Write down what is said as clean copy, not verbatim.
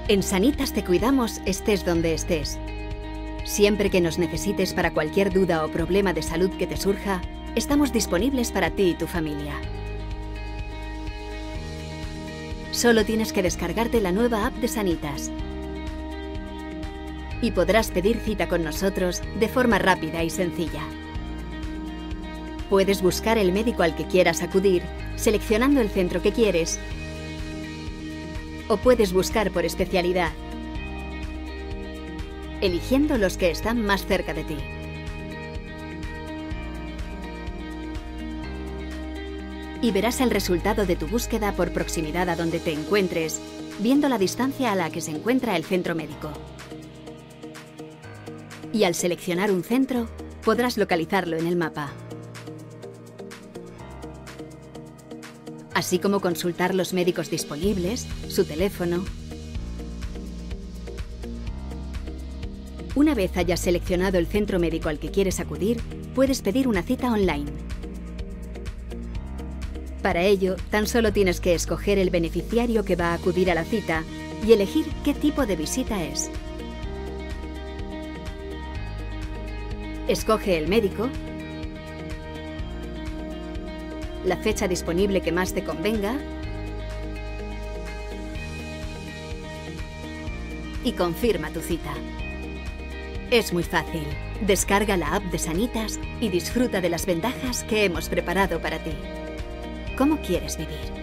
En Sanitas te cuidamos estés donde estés. Siempre que nos necesites para cualquier duda o problema de salud que te surja, estamos disponibles para ti y tu familia. Solo tienes que descargarte la nueva app de Sanitas y podrás pedir cita con nosotros de forma rápida y sencilla. Puedes buscar el médico al que quieras acudir, seleccionando el centro que quieres, o puedes buscar por especialidad, eligiendo los que están más cerca de ti. Y verás el resultado de tu búsqueda por proximidad a donde te encuentres, viendo la distancia a la que se encuentra el centro médico. Y al seleccionar un centro, podrás localizarlo en el mapa. Así como consultar los médicos disponibles, su teléfono. Una vez hayas seleccionado el centro médico al que quieres acudir, puedes pedir una cita online. Para ello, tan solo tienes que escoger el beneficiario que va a acudir a la cita y elegir qué tipo de visita es. Escoge el médico, la fecha disponible que más te convenga y confirma tu cita. Es muy fácil. Descarga la app de Sanitas y disfruta de las ventajas que hemos preparado para ti. ¿Cómo quieres vivir?